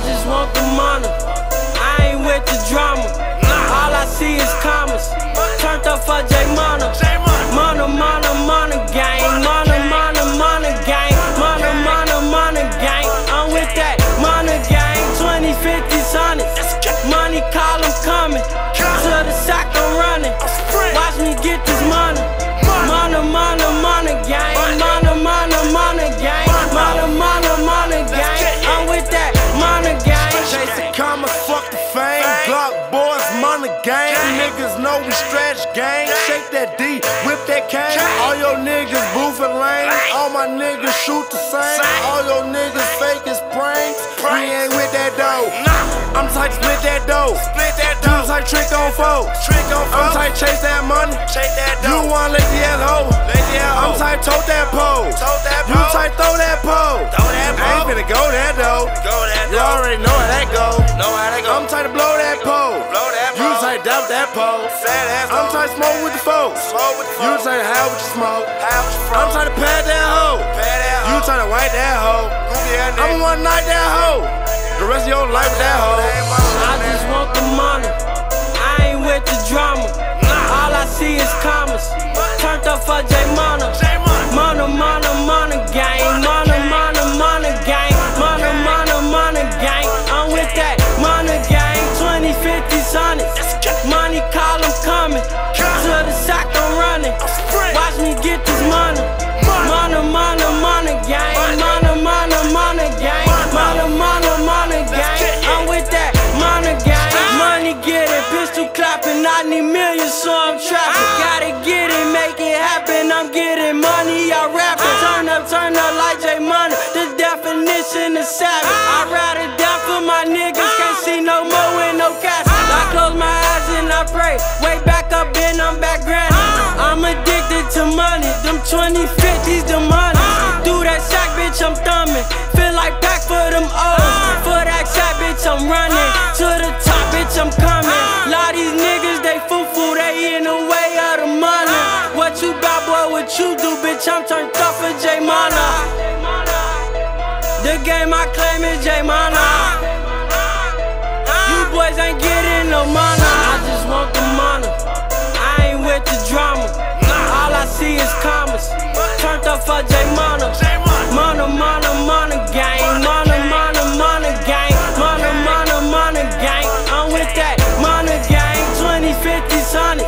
just want the money, I ain't with the drama. All I see is commas. Turned up for J Money. Money, money, money gang. Money, money, money gang. Money, money, money gang. I'm with that money gang. 20, 50, 100. Money call, I'm coming. To the sack, I'm running. Watch me get this money. Money, money, money gang. Money, money, money gang. Money, money, money gang. I'm with that money gang. Chase the commas, fuck the fame. Glock boys, money gang. Niggas know we stretch gang. Shake that D, whip that cane. All your niggas boofing lame. All my niggas shoot the same. All your niggas fake as pranks. We ain't with that dough. I'm tight to split that dough. You tight trick on foes. I'm tight chase that money. You want lazy ass hoe. I'm tight tote that pole. You tight throw that pole. I ain't finna go that though. You already know how that go. I'm tight to blow that pole. You tight doubt that pole. I'm tight to smoke with the folks. You tight to have what you smoke. I'm tight to pad that hoe. You tight to wipe that hoe. I'm one night that hoe. The rest of your life with that hoe. I just want the money, I ain't with the drama. All I see is commas. Turned up for J Money. Money, money, money gang. Money, money, money gang. Money, money, money gang. I'm with that money gang. 20, 50, 100. Money call, I'm coming. To the sack, I'm running. Watch me get this money. Money, money, money gang. Money, money, money gang. Money, money, money gang. I'm with that money gang. Money getting, pistol clapping. I need millions, so I'm trapping. Gotta get it, make it happen. I'm getting money, I rap it. Turn up like J Money. The definition is savage. I ride it down for my niggas. Can't see no more with no cash. I close my eyes and I pray. Way back up and I'm back granted. I'm addicted to money. Them 2050s, the money. Do that sack, bitch, I'm thumbing. Feel like pack for them O's. For that sack, bitch, I'm running. To the top, bitch, I'm coming. Lot these niggas, they foo-foo, they in the way of the money. What you got, boy, what you do, bitch, I'm turned up for J Money. The game I claim is J Money. You boys ain't getting no money. I just want the money, I ain't with the drama. All I see is commas. Turned up for J Money. Money, money, money gang. Money, money, money gang. Money, money, money gang. I'm with that money gang. 20, 50, 100.